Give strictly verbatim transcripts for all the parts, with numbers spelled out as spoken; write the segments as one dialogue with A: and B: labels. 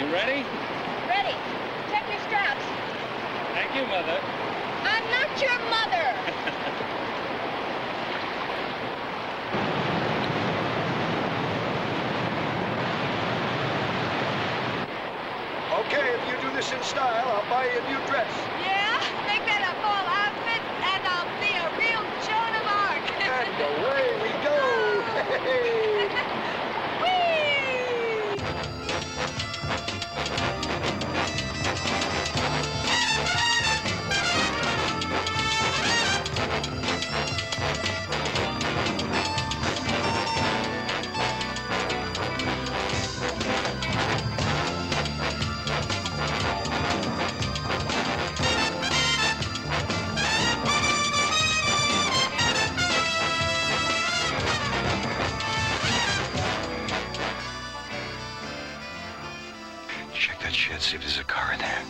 A: You ready?
B: Ready. Check your straps.
A: Thank you, Mother.
B: I'm not your mother.
C: Okay, if you do this in style, I'll buy you a new dress.
B: Yeah? Make that a fall outfit, and I'll be a real Joan of Arc.
C: And away we go.
D: Check that shed, see if there's a car in there.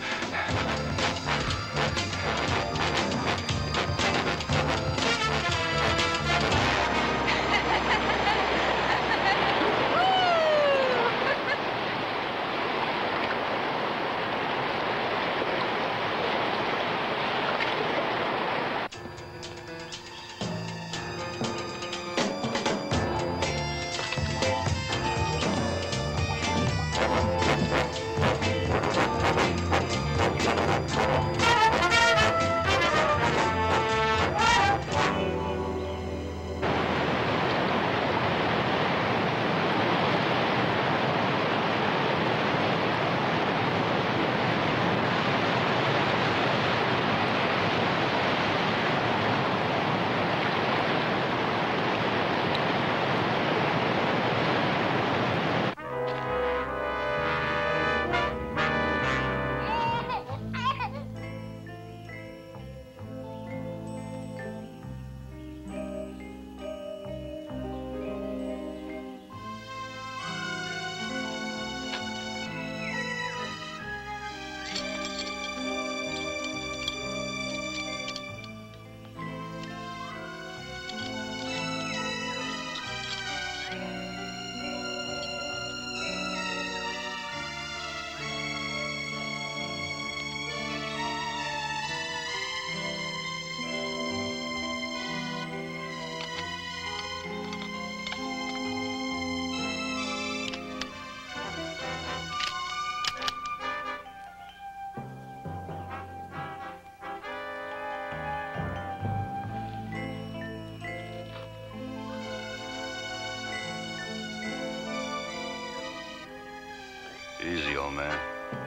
D: Easy, old man.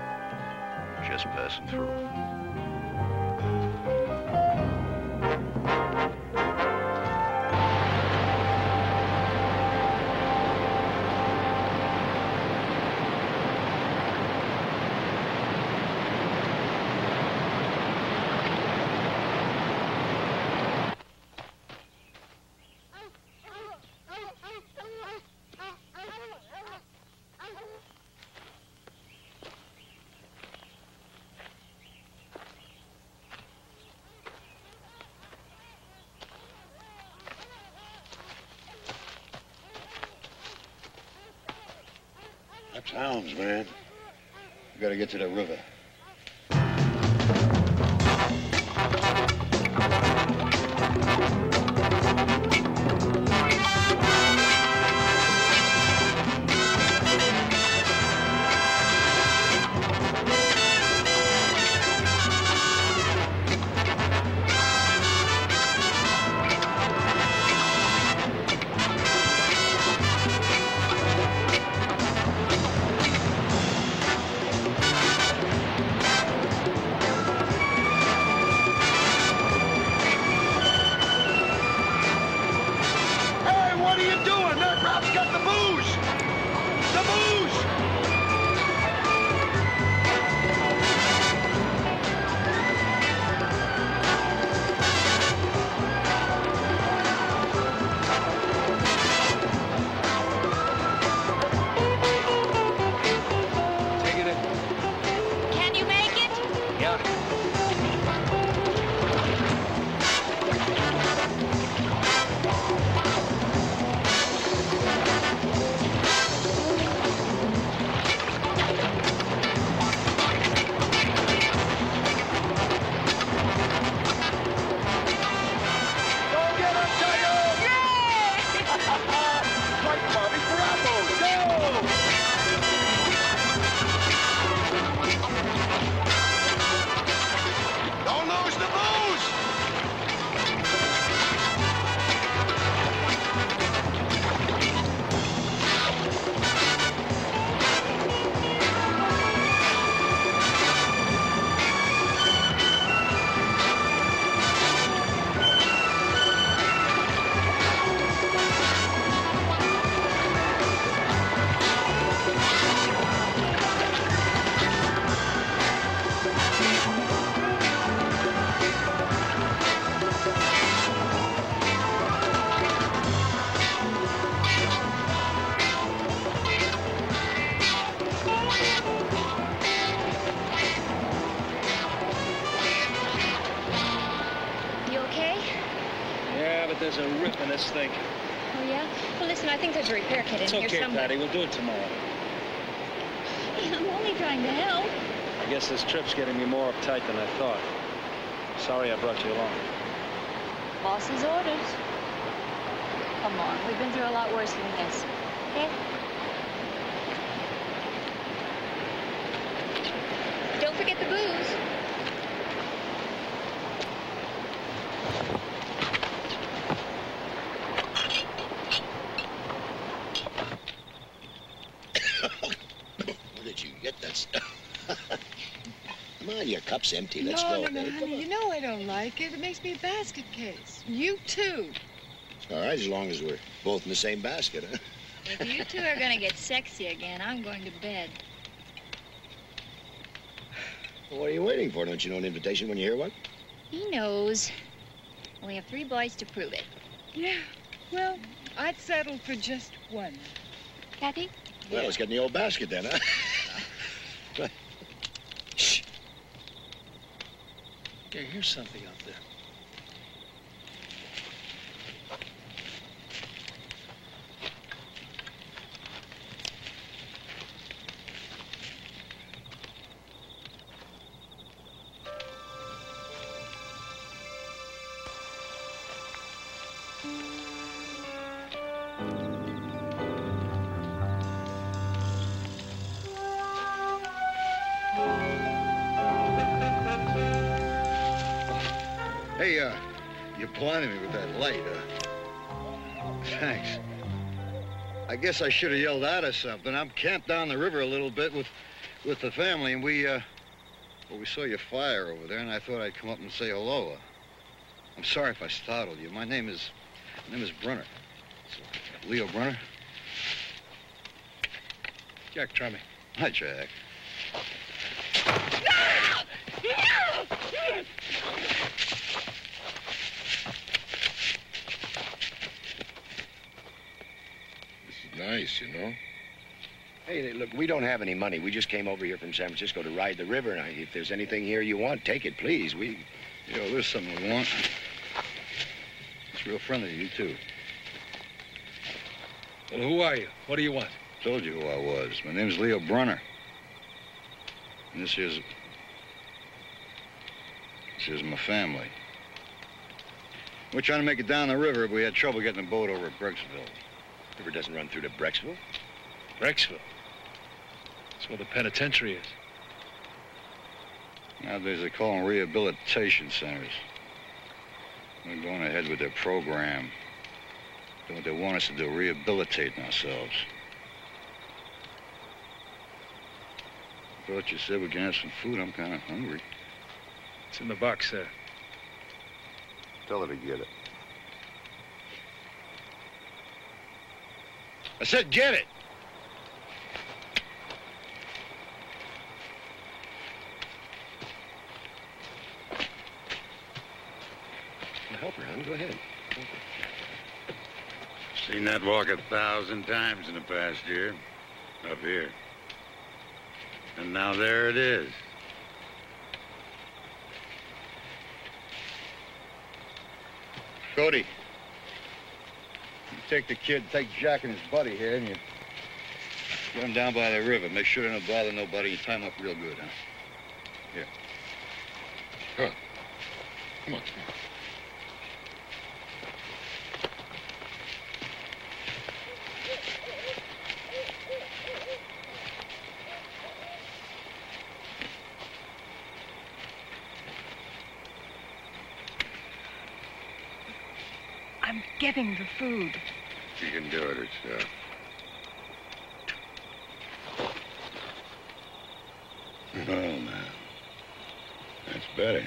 D: Just passing through.
E: That's hounds, man. We gotta get to the river.
A: but there's a rip in this thing.
F: Oh, yeah? Well, listen, I think there's a repair kit in
A: It's
F: here
A: okay,
F: somewhere.
A: Patty. We'll do it tomorrow.
F: I'm only trying to help.
A: I guess this trip's getting me more uptight than I thought. Sorry I brought you along.
F: Boss's orders. Come on, we've been through a lot worse than this. Okay? Don't forget the booze.
E: Where did you get that stuff? Come on, your cup's empty. Let's
G: no,
E: go.
G: No, no, honey, you know I don't like it. It makes me a basket case. You too.
E: All right, as long as we're both in the same basket, huh?
F: If you two are gonna get sexy again, I'm going to bed.
E: Well, what are you waiting for? Don't you know an invitation when you hear one?
F: He knows. We have three boys to prove it.
G: Yeah, well, I'd settle for just one.
F: Caffey?
E: Well, let's get in the old basket then, huh? Shh.
A: Okay, here's something out there.
H: Hey, uh, you blinded me with that light, uh. Thanks. I guess I should have yelled out or something. I'm camped down the river a little bit with, with the family, and we, uh, well, we saw your fire over there, and I thought I'd come up and say hello. Uh, I'm sorry if I startled you. My name is, my name is Brunner. So, Leo Brunner.
A: Jack, try me.
H: Hi, Jack.
E: Nice, you know. Hey, look, we don't have any money. We just came over here from San Francisco to ride the river. Now, if there's anything here you want, take it, please. We...
H: Yo, there's something we want. It's real friendly of you, too.
A: Well, who are you? What do you want?
H: Told you who I was. My name's Leo Brunner. And this here's... This here's my family. We're trying to make it down the river, but we had trouble getting a boat over at Brecksville.
E: River doesn't run through to Brecksville?
A: Brecksville. That's where the penitentiary is.
H: Nowadays, they call them rehabilitation centers. We're going ahead with their program. Doing what they want us to do, rehabilitating ourselves. I thought you said we can have some food. I'm kind of hungry.
A: It's in the box there.
H: Tell her to get it. I said get it!
E: Help her, hon. Go ahead.
I: Seen that walk a thousand times in the past year. Up here. And now there it is.
H: Cody. You take the kid, take Jack and his buddy here, and you get them down by the river. Make sure they don't bother nobody. You tie them up real good, huh? Here.
E: Huh. Come on, come on.
G: I'm getting the food.
I: She can do it herself. Oh, now. That's better.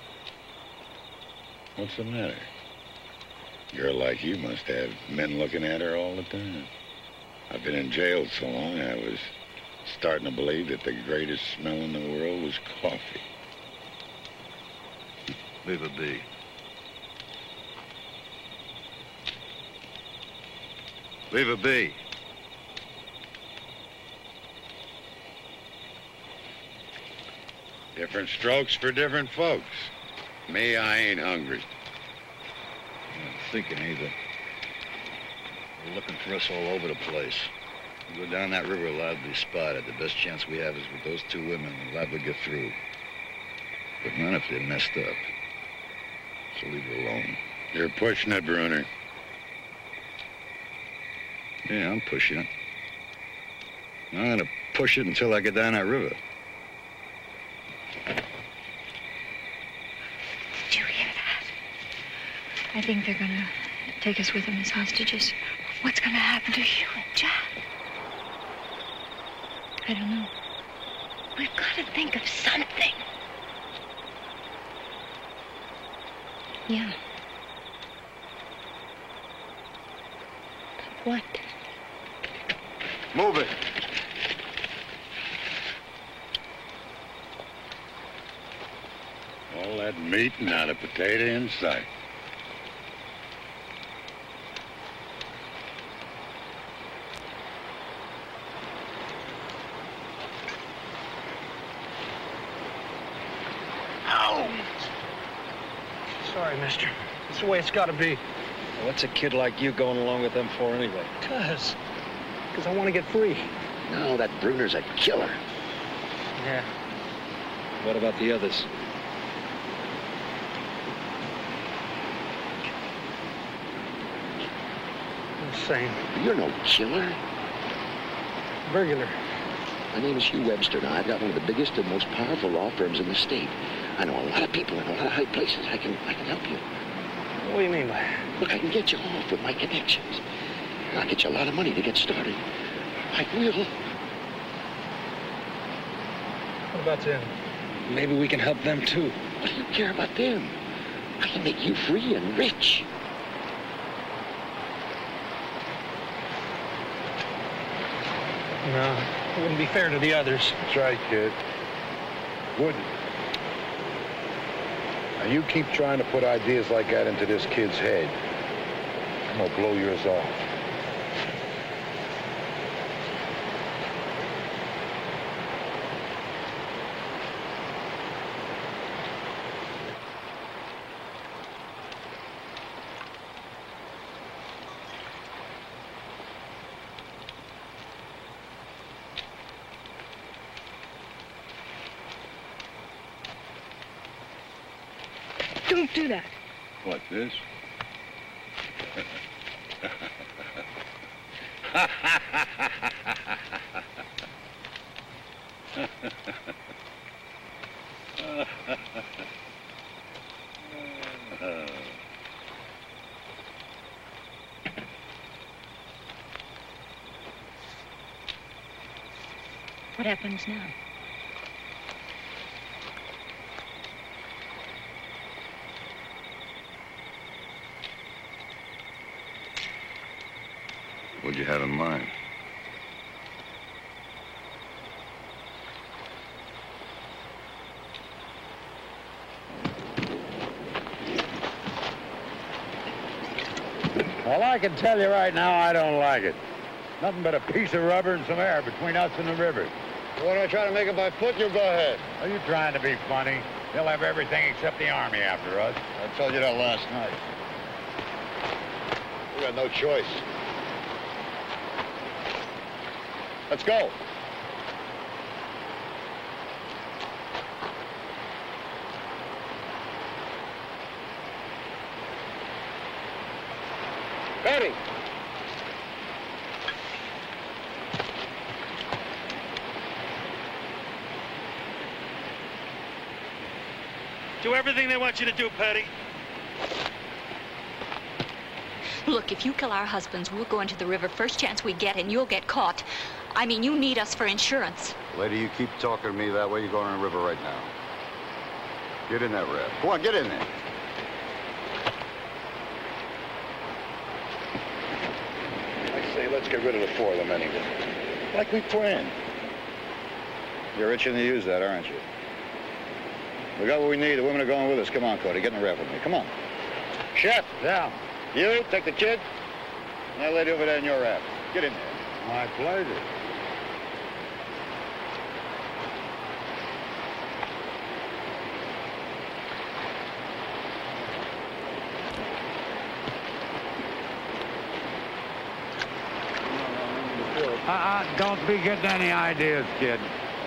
I: What's the matter? A girl like you must have men looking at her all the time. I've been in jail so long, I was starting to believe that the greatest smell in the world was coffee.
H: Leave it be. Leave it be.
I: Different strokes for different folks. Me, I ain't hungry.
H: thinking either. They're looking for us all over the place. We go down that river, liable to be spotted. The best chance we have is with those two women. We're liable to get through. But none if they're messed up. So leave it alone.
I: You're pushing it, Bruner.
H: Yeah, I'm pushing it. I'm gonna push it until I get down that river.
F: Did you hear that? I think they're gonna take us with them as hostages. What's gonna happen to you and Jack? I don't know. We've got to think of something. Yeah. What?
H: Move it.
I: All that meat and not a potato in sight.
A: Sorry, mister. It's the way it's got to be. What's a kid like you going along with them for anyway? Cuz. Because I want to get free.
E: No, that Bruner's a killer.
A: Yeah. What about the others? The same.
E: You're no killer.
A: Burglar.
E: My name is Hugh Webster. Now, I've got one of the biggest and most powerful law firms in the state. I know a lot of people in a lot of high places. I can, I can help you.
A: What do you mean by?
E: Look, I can get you off with my connections. I'll get you a lot of money to get started. I will.
A: What about them? Maybe we can help them too.
E: What do you care about them? I can make you free and rich.
A: No, it wouldn't be fair to the others.
I: That's right, kid. Wouldn't. Now, you keep trying to put ideas like that into this kid's head. I'm gonna blow yours off.
G: Don't do that.
I: What, this?
F: What happens now?
H: What'd you have in mind?
I: Well, I can tell you right now, I don't like it. Nothing but a piece of rubber and some air between us and the river.
H: Why don't I try to make it by foot? You go ahead.
I: Are you trying to be funny? They'll have everything except the army after us.
H: I told you that last night. We got no choice. Let's go. Ready.
A: Do everything they want you to do, Patty.
F: Look, if you kill our husbands, we'll go into the river first chance we get, and you'll get caught. I mean, you need us for insurance.
H: Lady, you keep talking to me that way, you're going in the river right now. Get in that raft. Go on, get in there.
I: I say, let's get rid of the four of them anyway. Like we planned.
H: You're itching to use that, aren't you? We got what we need. The women are going with us. Come on, Cody. Get in the raft with me. Come on. Chef.
I: Yeah.
H: You, take the kid. And that lady over there in your raft. Get in there.
I: My pleasure.
J: Uh-uh, don't be getting any ideas, kid.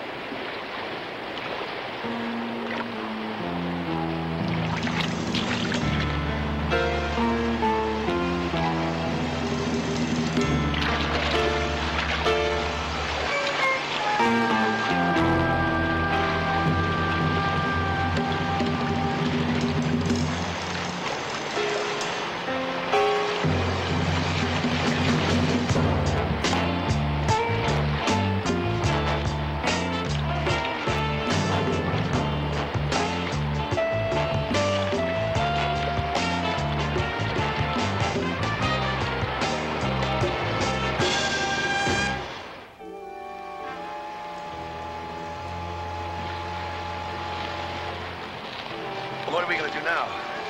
C: What are we gonna do now?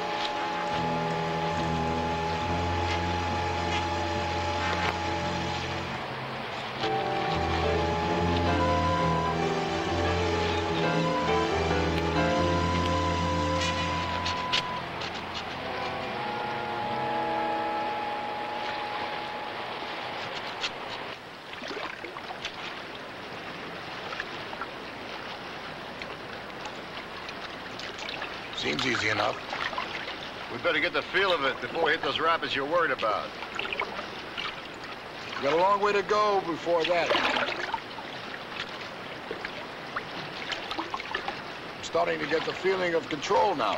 H: Seems easy enough.
I: We better get the feel of it before we hit those rapids you're worried about.
H: We got a long way to go before that. I'm starting to get the feeling of control now.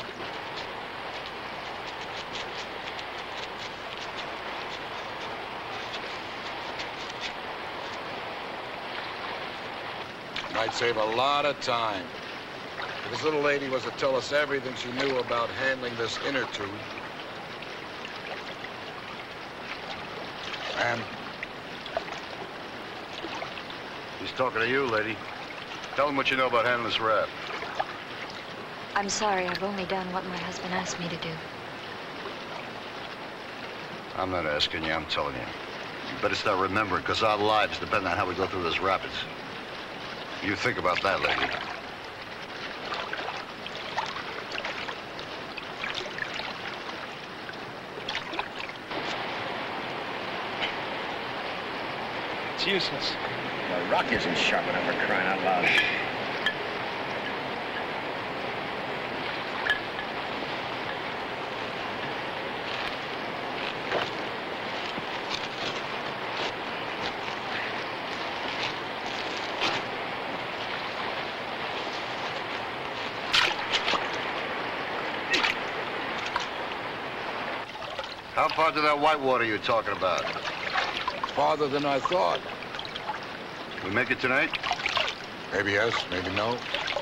H: Might save a lot of time. This little lady was to tell us everything she knew about handling this inner tube. And
I: He's talking to you, lady. Tell him what you know about handling this raft.
F: I'm sorry, I've only done what my husband asked me to do.
I: I'm not asking you, I'm telling you. You better start remembering, because our lives depend on how we go through those rapids. You think about that, lady.
A: It's useless.
E: The rock isn't sharp enough for crying out loud.
I: How far to that whitewater you're talking about?
H: farther than I thought.
I: We make it tonight?
H: Maybe yes, maybe no.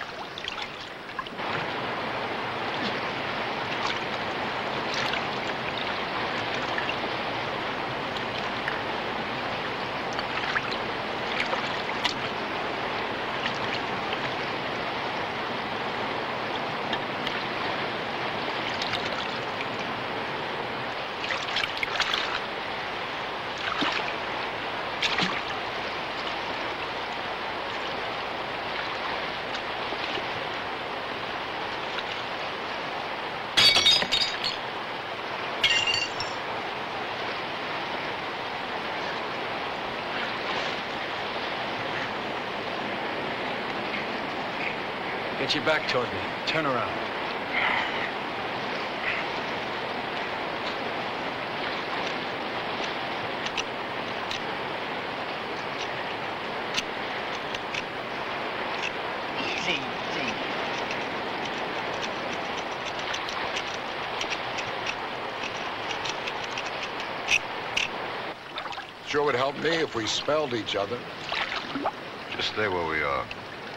A: Get your back toward me. Turn around.
E: Easy, easy.
H: Sure would help me if we spelled each other.
I: Just stay where we are.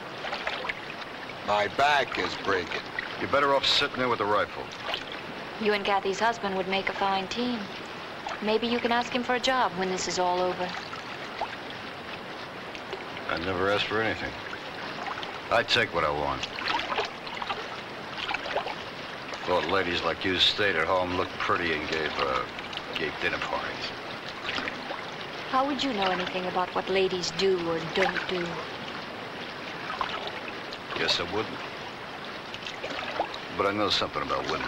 H: My back is breaking.
I: You're better off sitting there with the rifle.
F: You and Kathy's husband would make a fine team. Maybe you can ask him for a job when this is all over.
I: I never asked for anything. I take what I want. Thought ladies like you stayed at home, looked pretty, and gave, uh, gave dinner parties.
F: How would you know anything about what ladies do or don't do?
I: Guess I wouldn't. But I know something about women.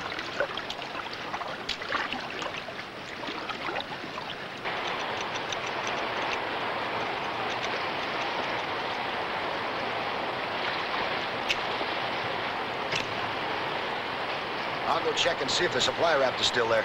E: check and see if the supply raft is still there.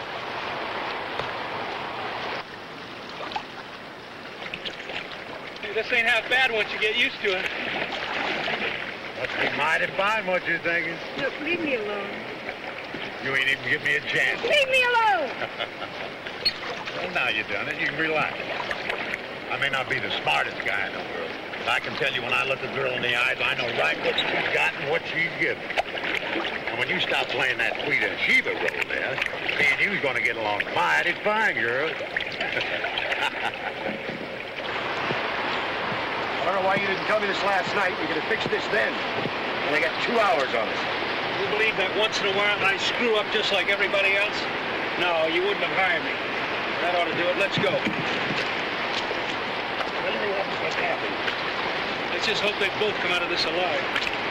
A: Hey, this ain't half bad once you get used to it.
J: Must be mighty fine what you're thinking.
G: Look, leave me alone.
J: You ain't even give me a chance.
G: Leave me alone!
J: Well, now you done it. You can relax. I may not be the smartest guy in the world, but I can tell you when I look a girl in the eyes, I know right what she's got and what she's given. And when you stop playing that Queen and Sheba role there, me and you's gonna get along mighty fine, girl.
E: I don't know why you didn't tell me this last night. We could have fixed this then. Only got two hours on us.
A: You believe that once in a while I screw up just like everybody else? No, you wouldn't have hired me. That ought to do it. Let's go.
E: Well, they haven't been happy.
A: Let's just hope they both come out of this alive.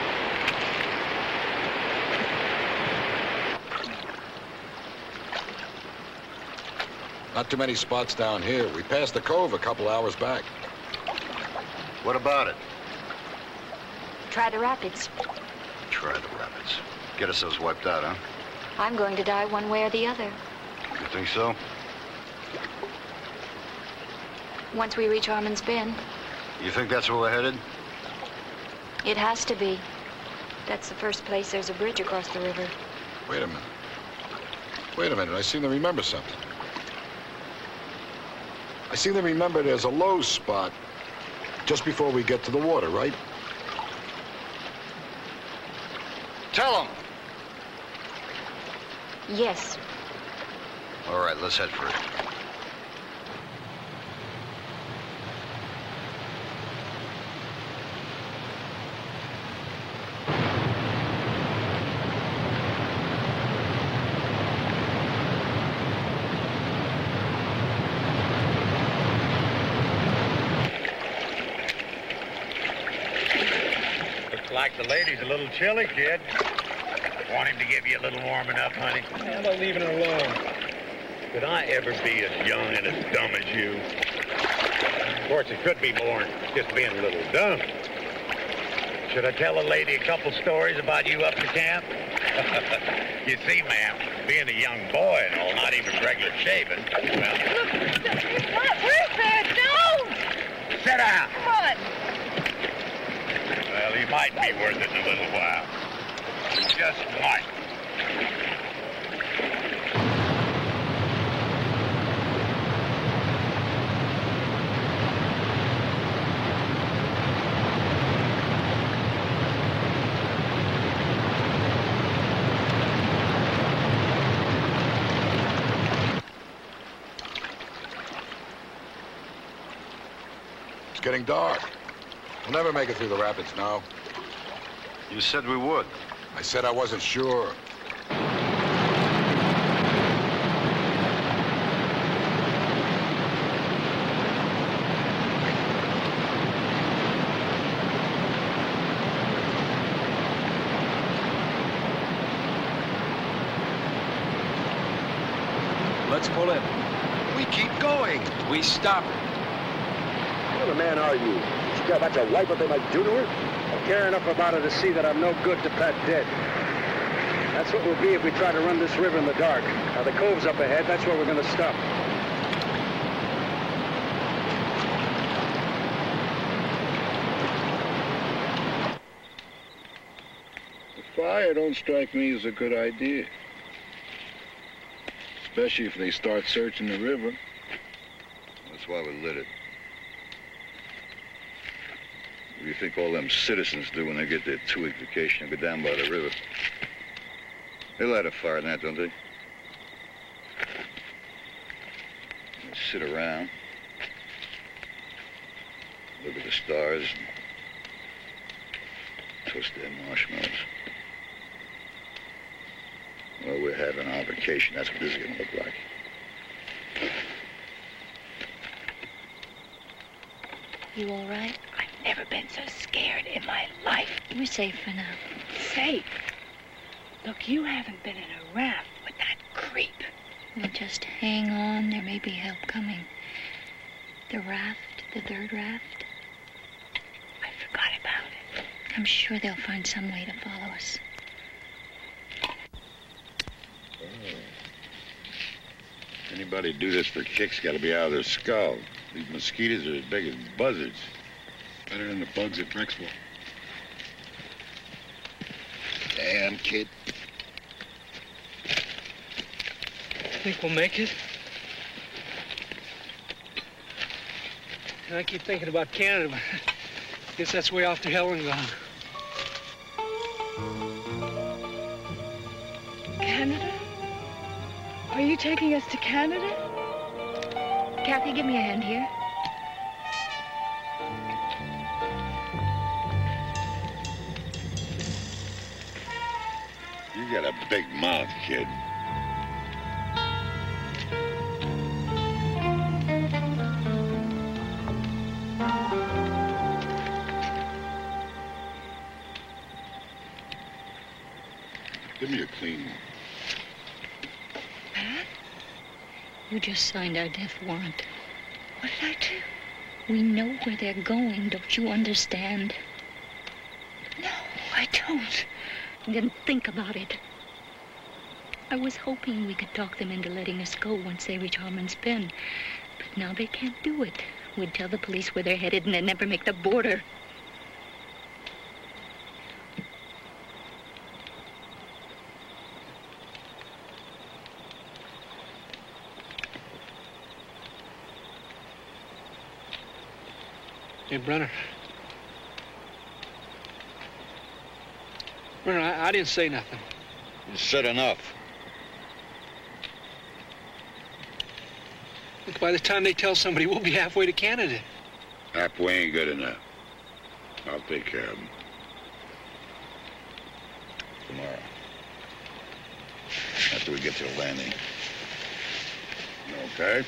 K: Not too many spots down here. We passed the cove a couple hours back.
D: What about it?
F: Try the rapids.
D: Try the rapids. Get ourselves wiped out, huh?
F: I'm going to die one way or the other.
D: You think so?
F: Once we reach Harmon's Bend.
D: You think that's where we're headed?
F: It has to be. That's the first place there's a bridge across the river.
K: Wait a minute. Wait a minute. I seem to remember something. I seem to remember there's a low spot just before we get to the water, right?
D: Tell them.
F: Yes.
D: All right, let's head for it.
J: Like the lady's a little chilly, kid. Want him to give you a little warming up, honey?
A: How about leaving her alone?
J: Could I ever be as young and as dumb as you? Of course, it could be more than just being a little dumb. Should I tell a lady a couple stories about you up to camp? You see, ma'am, being a young boy and all, not even regular shaving, well...
G: What? Where's that? No!
J: Sit down!
G: Come on!
J: Well, he might be worth it in a little while. He just might.
K: It's getting dark. We'll never make it through the rapids now.
D: You said we would.
K: I said I wasn't sure.
A: Let's pull in.
E: We keep going.
A: We stop.
C: What kind of man are you? She got about to wipe what they might do to her?
A: I care enough about her to see that I'm no good to Pat dead. That's what we'll be if we try to run this river in the dark. Now, the cove's up ahead. That's where we're going to stop.
I: The fire don't strike me as a good idea. Especially if they start searching the river.
C: That's why we lit it. What do you think all them citizens do when they get their two-week vacation and go down by the river? They light a fire in that, don't they? They sit around, look at the stars, and toast their marshmallows. Well, we're having our vacation. That's what this is going to look like.
F: You all right?
B: I've never been so scared in my life.
F: We're safe for now.
B: Safe? Look, you haven't been in a raft with that creep.
F: We'll just hang on. There may be help coming. The raft, the third raft.
B: I forgot about it.
F: I'm sure they'll find some way to follow us.
I: Anybody do this for kicks got to be out of their skull. These mosquitoes are as big as buzzards. Better than the bugs at Drexel.
E: Damn, kid.
A: Think we'll make it? I keep thinking about Canada, but I guess that's way off to hell and gone.
G: Canada? Are you taking us to Canada?
F: Caffey, give me a hand here.
I: You got a big mouth, kid. Give me a clean one.
F: Pat? You just signed our death warrant.
G: What did I do?
F: We know where they're going, don't you understand?
G: No, I don't.
F: Then think about it. I was hoping we could talk them into letting us go once they reach Harmon's Bend. But now they can't do it. We'd tell the police where they're headed and they'd never make the border.
A: Hey, Brenner. Brenner, I, I didn't say nothing.
H: You said enough.
A: Look, by the time they tell somebody, we'll be halfway to Canada.
I: Halfway ain't good enough. I'll take care of them.
C: Tomorrow. After we get to the landing.
I: Okay.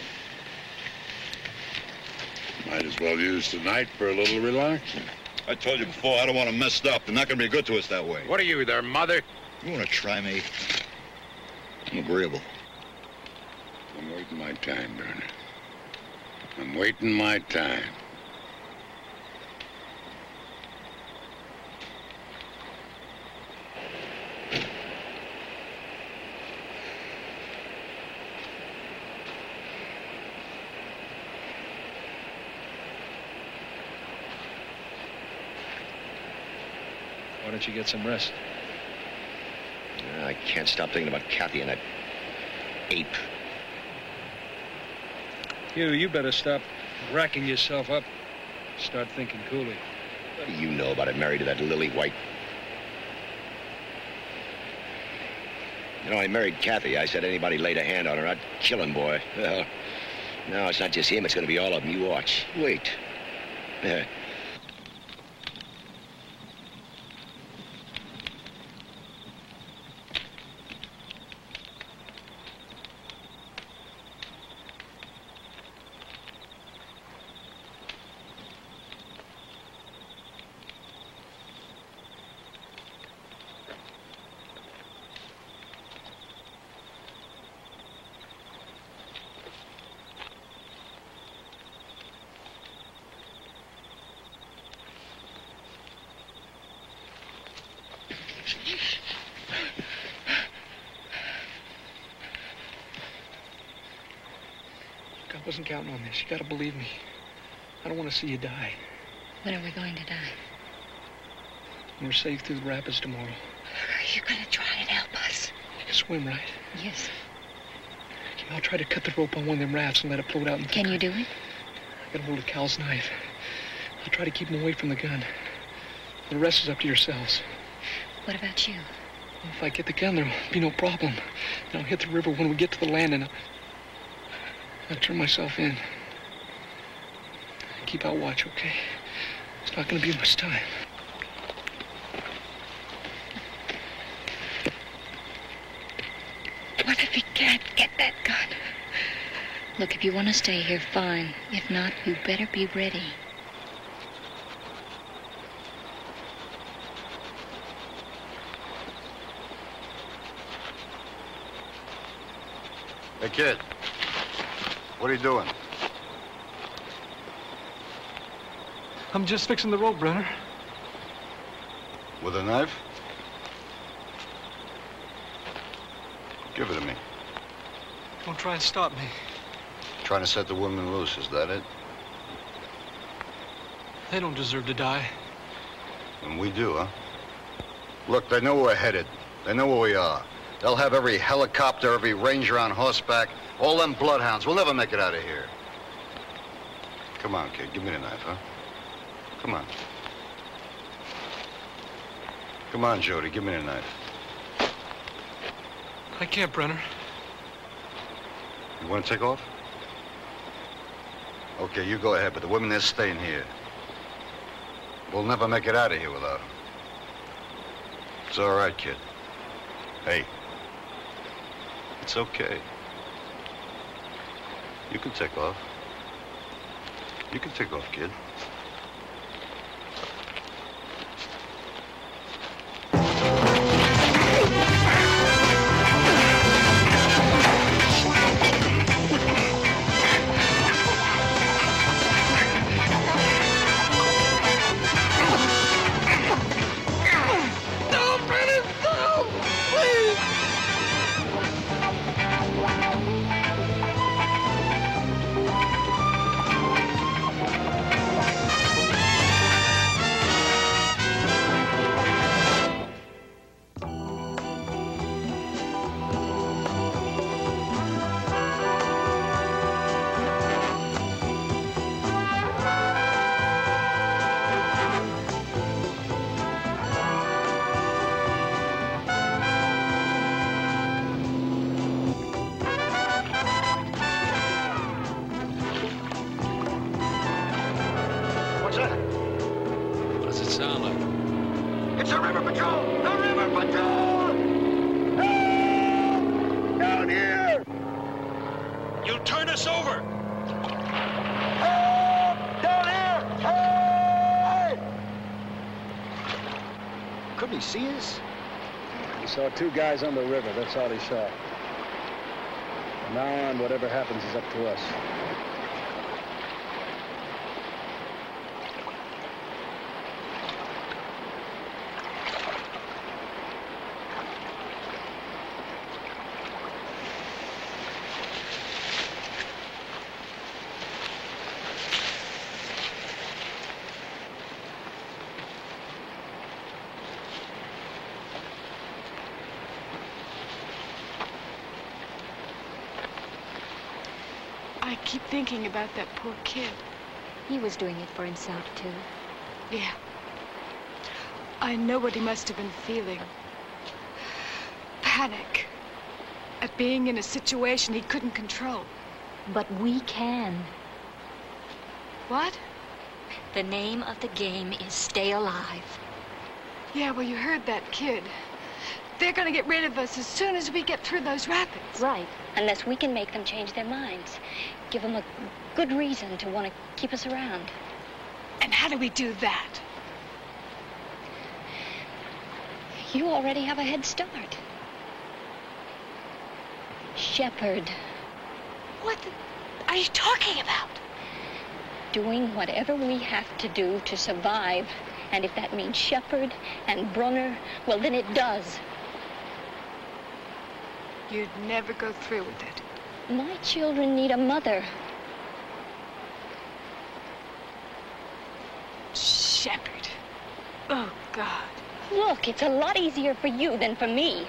I: Might as well use tonight for a little relaxing.
H: I told you before, I don't want them messed up. They're not going to be good to us that way.
K: What are you, their mother?
H: You want to try me? I'm agreeable.
I: I'm waiting my time, Berner. I'm waiting my time.
A: Why don't you get some rest?
E: I can't stop thinking about Caffey and that ape.
A: You, you better stop racking yourself up. Start thinking coolly.
E: What do you know about it, married to that lily white? You know, I married Caffey. I said anybody laid a hand on her, I'd kill him, boy. Well, no, it's not just him. It's going to be all of them. You watch. Wait. Yeah.
A: I wasn't counting on this. You gotta believe me. I don't want to see you die.
F: When are we going to die?
A: When we're safe through the rapids tomorrow.
F: You're gonna try and help us.
A: You can swim, right?
F: Yes.
A: I'll try to cut the rope on one of them rafts and let it float out. In the
F: Can you do it?
A: I got hold of Cal's knife. I'll try to keep him away from the gun. The rest is up to yourselves.
F: What about you?
A: If I get the gun, there'll be no problem. And I'll hit the river when we get to the land, and I'll, I'll turn myself in. Keep out watch, okay? It's not going to be much time.
F: What if he can't get that gun? Look, if you want to stay here, fine. If not, you better be ready.
H: Hey, kid. What are you doing?
A: I'm just fixing the rope, Brenner.
H: With a knife? Give Give it to me.
L: Don't try and stop me.
H: Trying to set the women loose, is that it?
L: They don't deserve to die.
H: And we do, huh? Look, they know we're headed. They know where we are. They'll have every helicopter, every ranger on horseback, all them bloodhounds. We'll never make it out of here. Come on, kid. Give me the knife, huh? Come on. Come on, Jody. Give me the knife.
L: I can't, Brenner.
H: You want to take off? Okay, you go ahead, but the women, they're staying here. We'll never make it out of here without them. It's all right, kid. Hey. It's okay. You can take off. You can take off, kid.
A: Two guys on the river, that's all he saw. From now on, whatever happens is up to us.
G: I keep thinking about that poor kid.
F: He was doing it for himself, too.
G: Yeah. I know what he must have been feeling. Panic. At being in a situation he couldn't control.
F: But we can.
G: What?
F: The name of the game is Stay Alive.
G: Yeah, well, you heard that kid. They're gonna get rid of us as soon as we get through those rapids.
F: Right, unless we can make them change their minds. Give them a good reason to want to keep us around.
G: And how do we do that?
F: You already have a head start. Shepherd.
G: What the, are you talking about?
F: Doing whatever we have to do to survive. And if that means Shepherd and Brunner, well, then it does.
G: You'd never go through with it.
F: My children need a mother.
G: Shepherd. Oh, God.
F: Look, it's a lot easier for you than for me.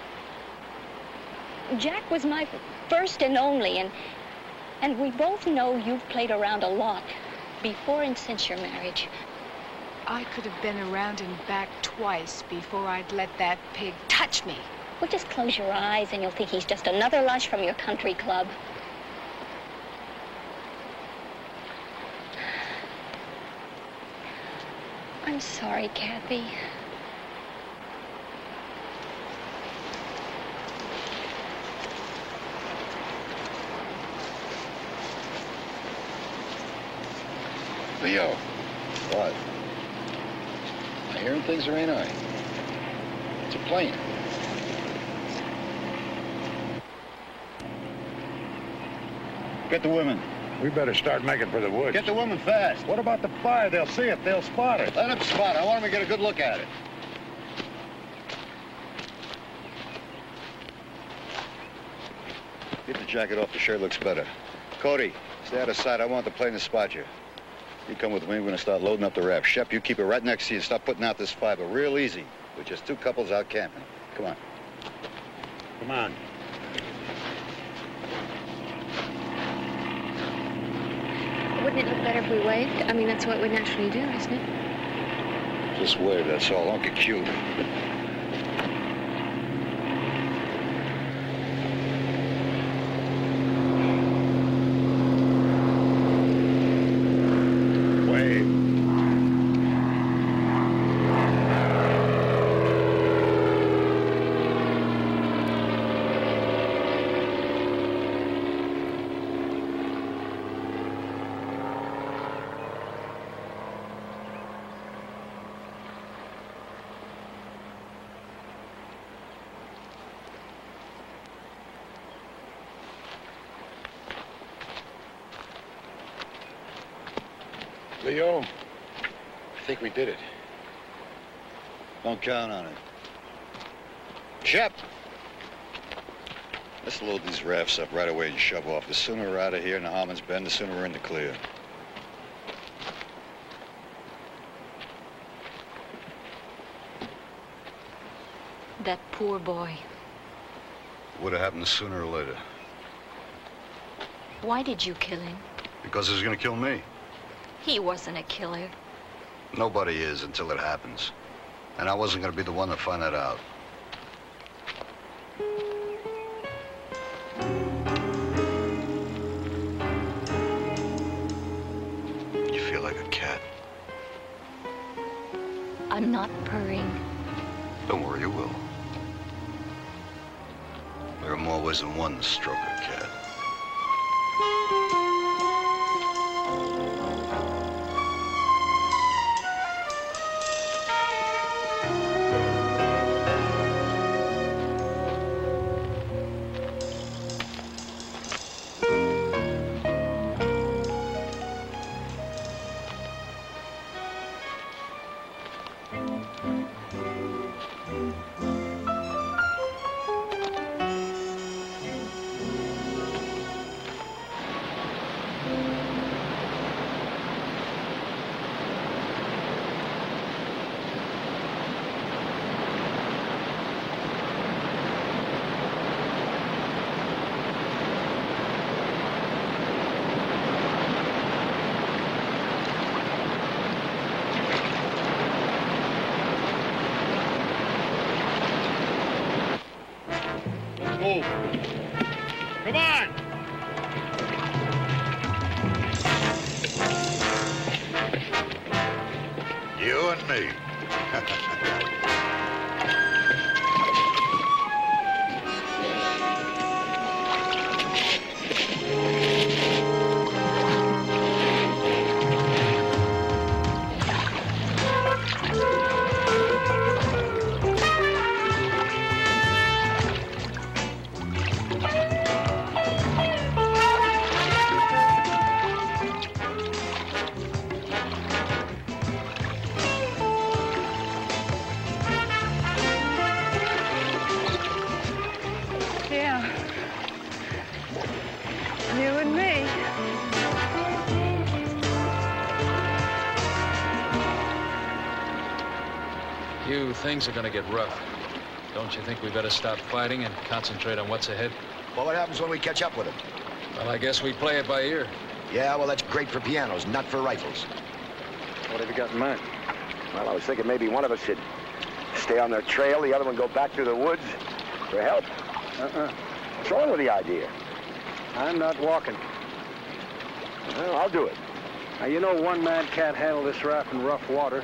F: Jack was my first and only, and and we both know you've played around a lot before and since your marriage.
G: I could have been around and back twice before I'd let that pig touch me.
F: Well, just close your eyes and you'll think he's just another lush from your country club. I'm sorry, Caffey.
I: Leo.
C: What? Am I hearing things or ain't I? It's a plane. Get the women.
I: We better start making for the woods.
C: Get the women fast.
I: What about the fire? They'll see it. They'll spot it.
C: Let them spot it. I want them to get a good look at it.
H: Get the jacket off. The shirt looks better. Cody, stay out of sight. I want the plane to spot you. You come with me. We're going to start loading up the raft. Shep, you keep it right next to you and start putting out this fiber real easy. With just two couples out camping. Come on.
J: Come on.
F: Wouldn't it look better if we waved? I mean, that's what we naturally do, isn't it?
H: Just wave, that's all. Don't get cute.
E: Leo, I think we did it.
H: Don't count on it. Shep! Let's load these rafts up right away and shove off. The sooner we're out of here in the Harmon's Bend, the sooner we're in the clear.
F: That poor boy.
H: Would have happened sooner or later.
F: Why did you kill him?
H: Because he was gonna kill me.
F: He wasn't a killer.
H: Nobody is until it happens. And I wasn't gonna be the one to find that out. You feel like a cat.
F: I'm not purring.
H: Don't worry, you will. There are more ways than one to stroke a cat.
J: Move. Come on!
I: You and me.
M: Things are gonna get rough. Don't you think we better stop fighting and concentrate on what's ahead?
E: Well, what happens when we catch up with them?
M: Well, I guess we play it by ear.
E: Yeah, well, that's great for pianos, not for rifles.
A: What have you got in mind?
E: Well, I was thinking maybe one of us should stay on their trail, the other one go back through the woods for help.
A: Uh-uh.
E: What's wrong with the idea?
A: I'm not walking.
E: Well, I'll do it.
A: Now, you know one man can't handle this raft in rough water.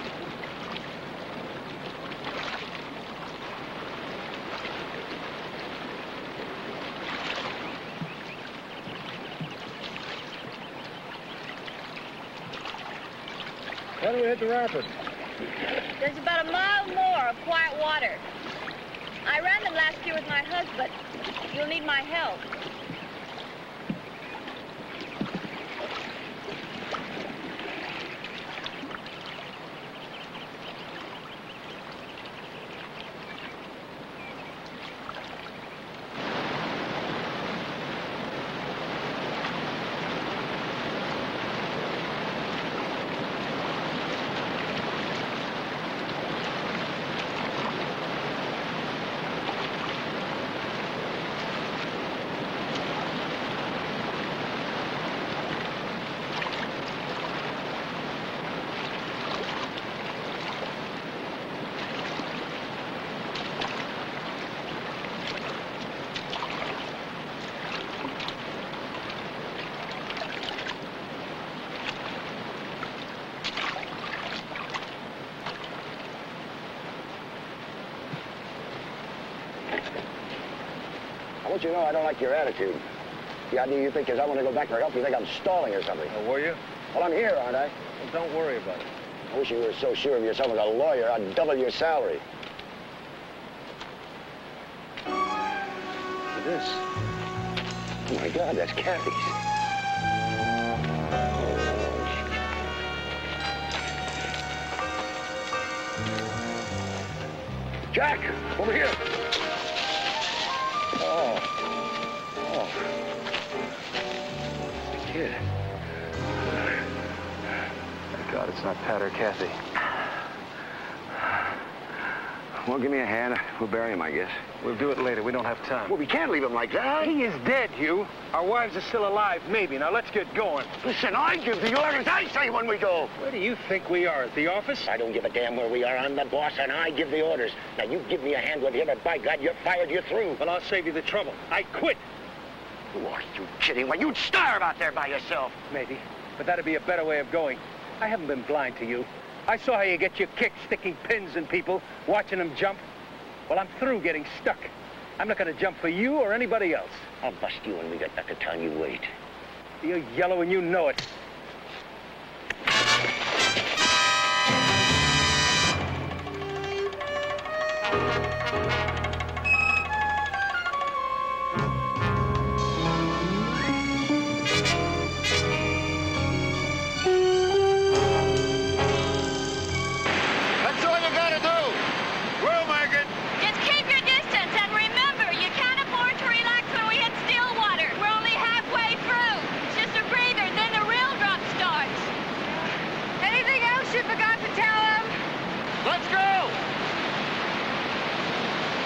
J: How do we hit the rapids?
B: There's about a mile more of quiet water. I ran them last year with my husband. You'll need my help.
E: you know, I don't like your attitude. The idea you think is I want to go back for help, you think I'm stalling or something.
A: Oh, were you?
E: Well, I'm here, aren't I?
A: Well, don't worry about it.
E: I wish you were so sure of yourself as a lawyer, I'd double your salary.
A: Look at this.
E: Oh, my God, that's Caffey's. Jack, over here. Oh. Oh. The kid.
A: Thank God it's not Pat or Caffey.
E: Well, give me a hand. We'll bury him, I guess.
A: We'll do it later. We don't have time.
E: Well, we can't leave him like that.
A: He is dead, Hugh. Our wives are still alive, maybe. Now, let's get going.
E: Listen, I give the orders. I say when we go.
A: Where do you think we are? At the office?
E: I don't give a damn where we are. I'm the boss, and I give the orders. Now, you give me a hand with him, and by God, you're fired. You're through.
A: Well, I'll save you the trouble. I quit.
E: Oh, are you kidding? Well, you'd starve out there by yourself.
A: Maybe. But that'd be a better way of going. I haven't been blind to you. I saw how you get your kicks sticking pins in people, watching them jump. Well, I'm through getting stuck. I'm not going to jump for you or anybody else.
E: I'll bust you when we get back to town. You wait.
A: You're yellow and you know it.
H: That's all you gotta do. We'll make it.
B: Just keep your distance, and remember, you can't afford to relax when we hit still water. We're only halfway through. It's just a breather, then the real drop starts.
G: Anything else you forgot to tell him?
H: Let's go.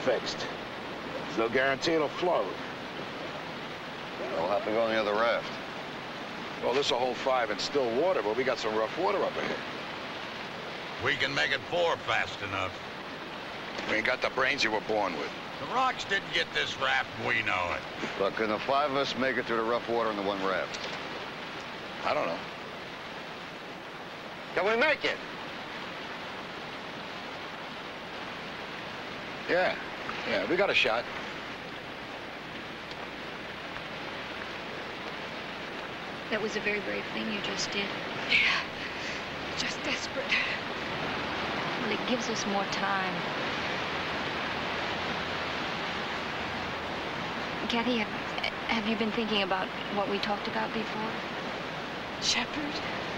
E: fixed. There's no guarantee it'll float.
D: We'll have to go on the other raft.
E: Well, this'll hold five in still water, but we got some rough water up ahead.
I: We can make it four fast enough.
E: We ain't got the brains you were born with.
I: The rocks didn't get this raft, we know it.
D: Look, can the five of us make it through the rough water in the one raft?
E: I don't know.
D: Can we make it?
E: Yeah, yeah, we got a shot.
F: That was a very brave thing you just did.
G: Yeah, just desperate.
F: Well, it gives us more time. Kathy, have, have you been thinking about what we talked about before?
G: Shepherd?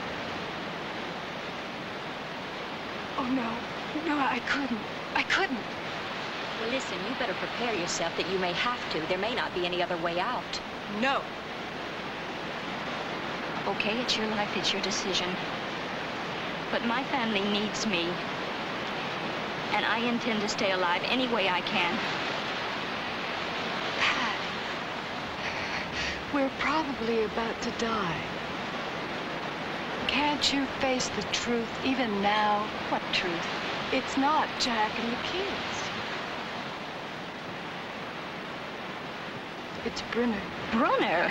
G: Oh, no. No, I couldn't. I couldn't.
N: Well, listen, you better prepare yourself that you may have to. There may not be any other way out.
G: No.
F: Okay, it's your life, it's your decision. But my family needs me. And I intend to stay alive any way I can.
G: Pat, we're probably about to die. Can't you face the truth even now?
F: What truth?
G: It's not Jack and the kids. It's Brunner.
F: Brunner?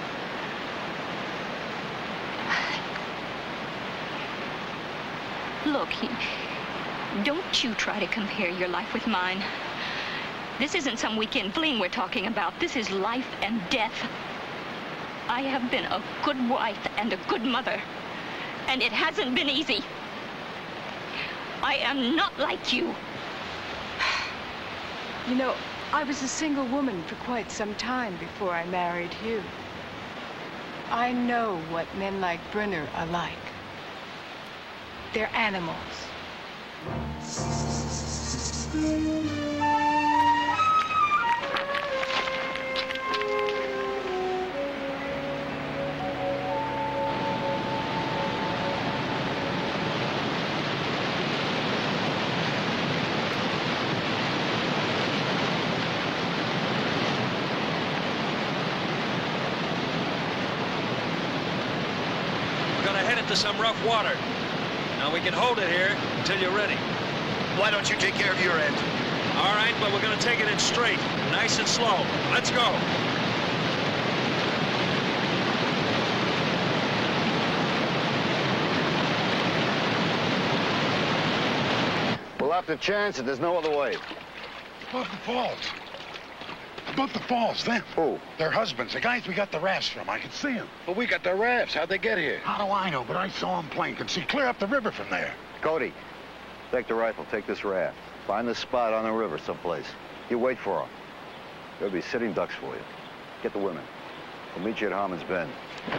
F: Look, he, don't you try to compare your life with mine. This isn't some weekend fling we're talking about. This is life and death. I have been a good wife and a good mother, and it hasn't been easy. I am not like you.
G: You know, I was a single woman for quite some time before I married Hugh. I know what men like Brunner are like. They're animals.
M: We're gonna head into some rough water. Now, we can hold it here until you're ready.
E: Why don't you take care of your end?
M: All right, but we're going to take it in straight, nice and slow. Let's go.
D: We'll have to chance it. There's no other way.
I: Above the falls. Above the falls, them.
D: Who?
I: Their husbands, the guys we got the rafts from. I can see them.
E: Well, we got the rafts. How'd they get here?
I: How do I know? But I saw them plain. Can see clear up the river from there.
D: Cody, take the rifle. Take this raft. Find the spot on the river someplace. You wait for them. There'll be sitting ducks for you. Get the women. We'll meet you at Harmon's Bend.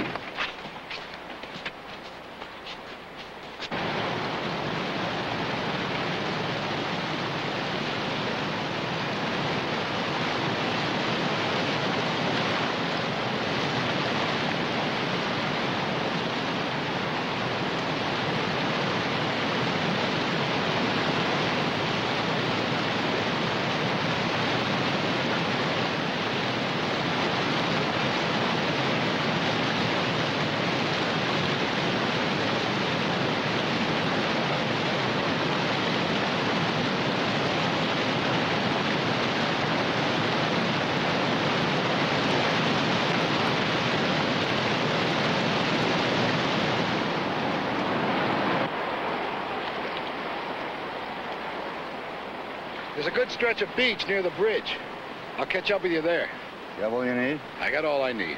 E: There's a good stretch of beach near the bridge. I'll catch up with you there.
D: You have all you need?
E: I got all I need.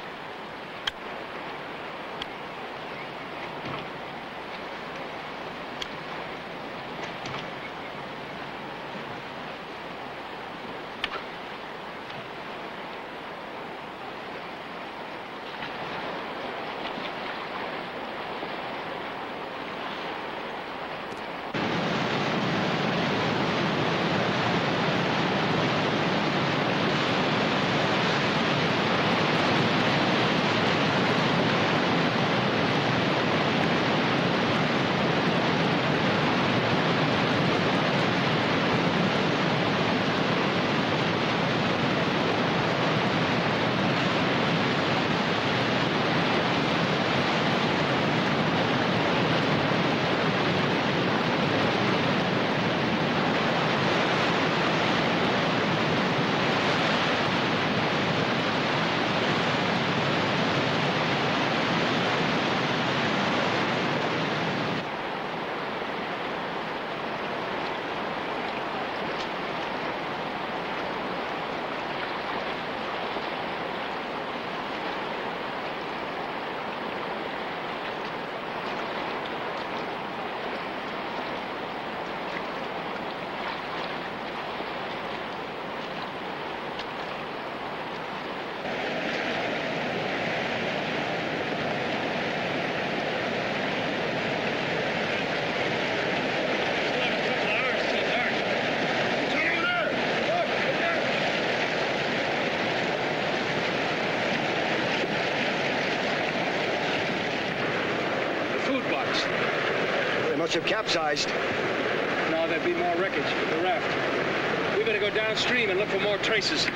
E: must have capsized.
A: No, there'd be more wreckage with the raft. We better go downstream and look for more traces.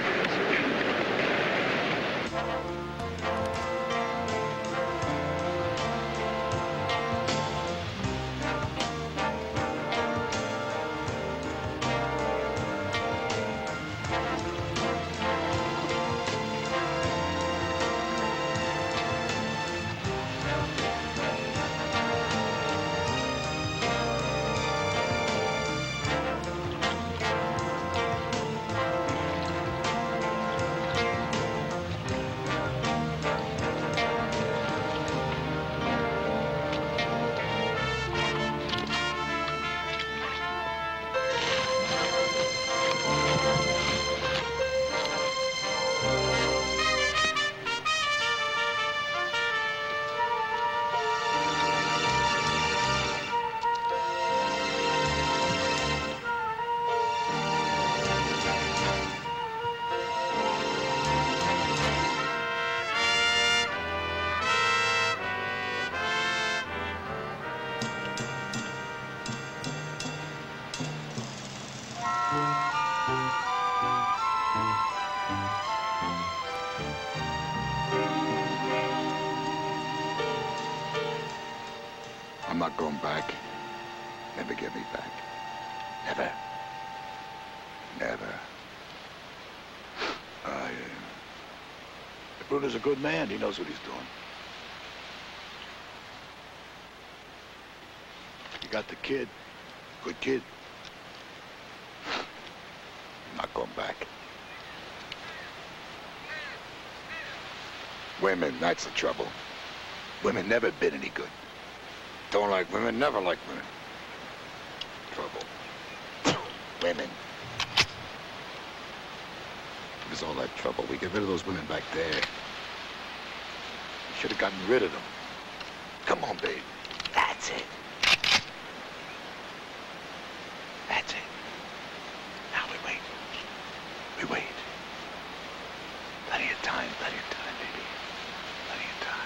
I: I'm not going back. Never get me back. Never. Never. I, uh... Bruno's a good man. He knows what he's doing. You got the kid. Good kid. I'm not going back. Women, that's the trouble. Women never been any good. Don't like women, never like women. Trouble. Women. There's all that trouble. We get rid of those women back there. We should have gotten rid of them. Come on, babe. That's it. That's it. Now we wait. We wait. Plenty of time, plenty of time, baby. Plenty of time.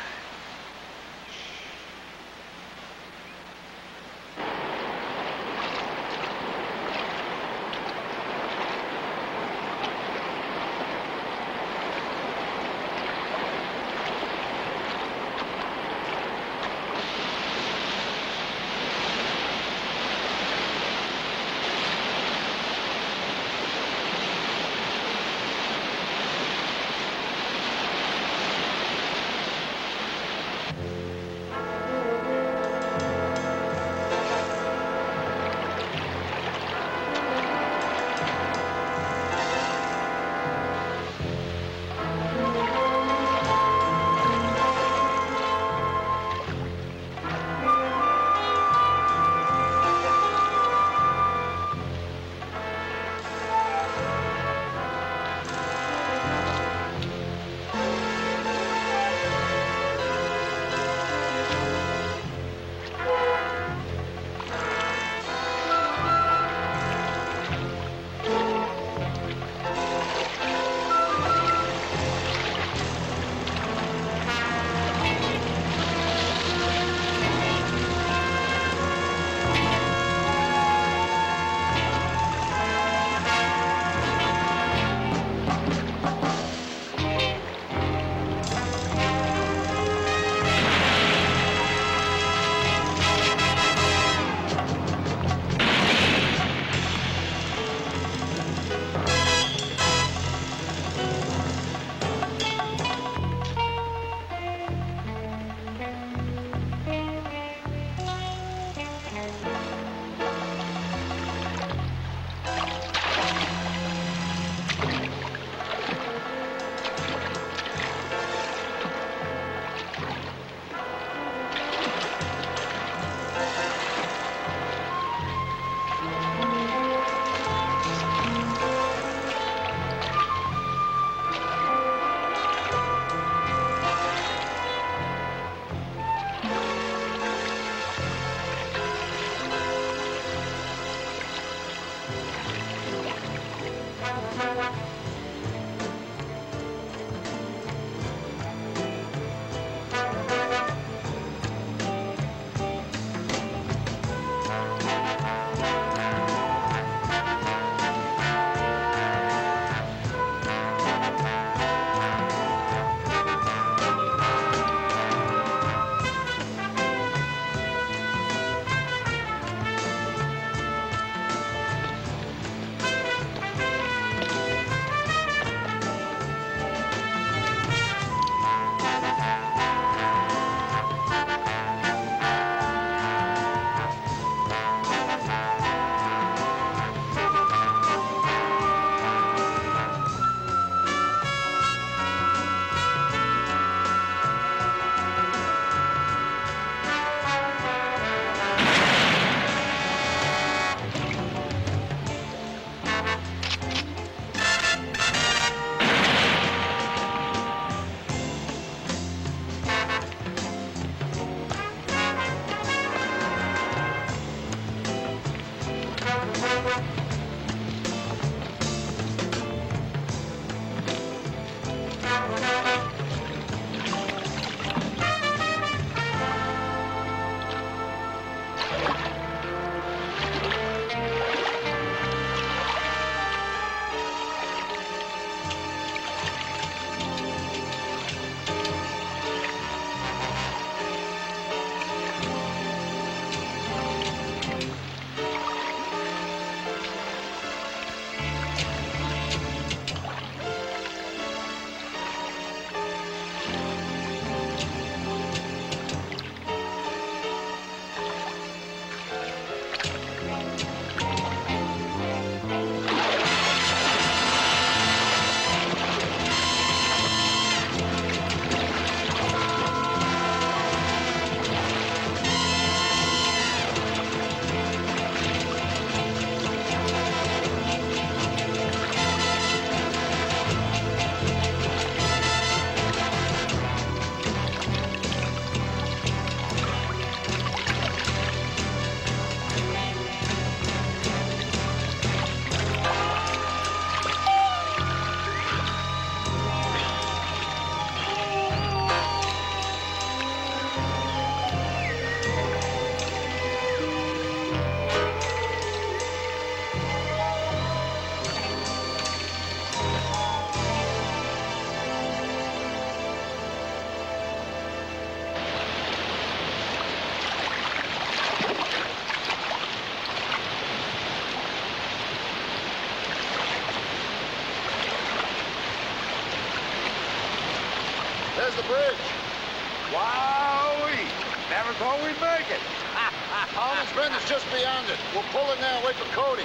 I: There's the bridge.
D: Wowee! Never thought we'd make it.
I: Harmon's Bend is just beyond it. We'll pull in there and wait for Cody.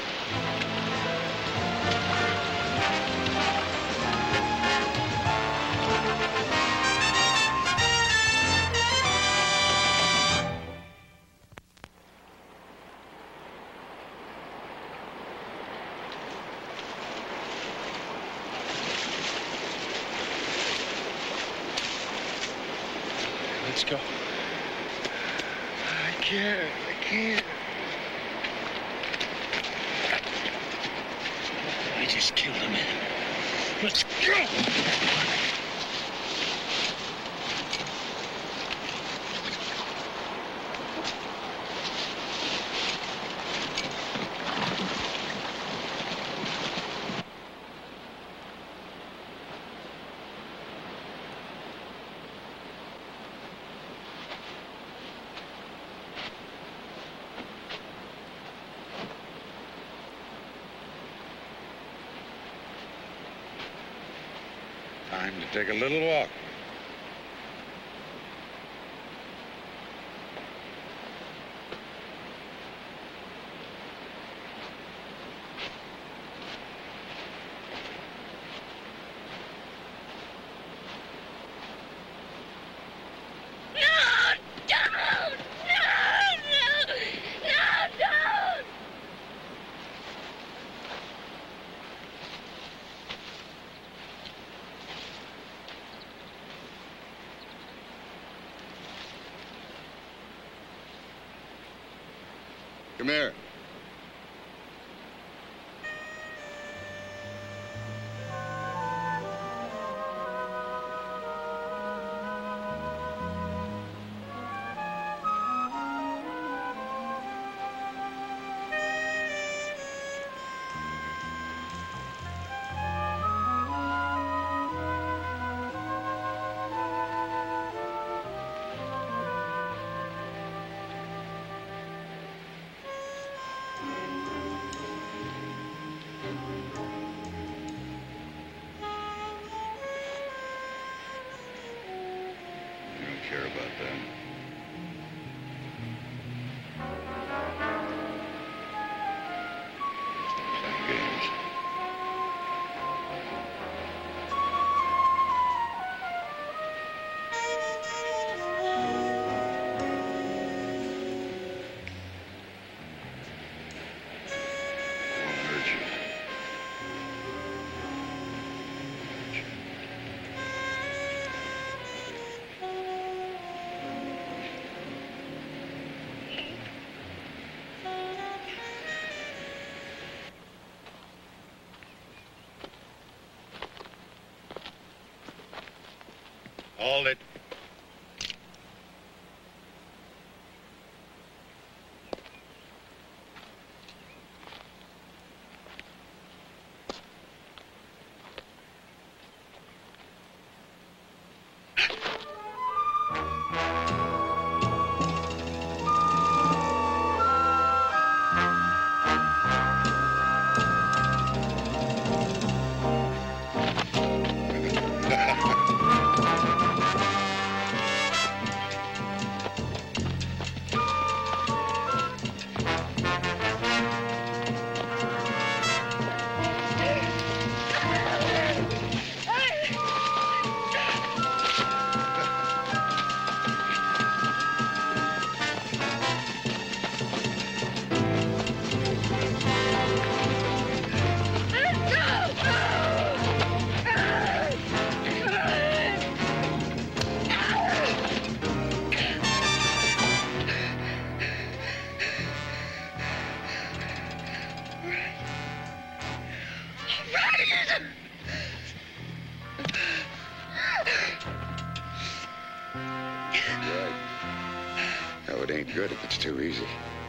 E: Let's go. I can't. I can't. I just killed a man. Let's go!
I: Time to take a little walk. Come here. Care about that. Playing games. I won't hurt you.
J: Hold it.
I: Right. No, it ain't good if it's too easy.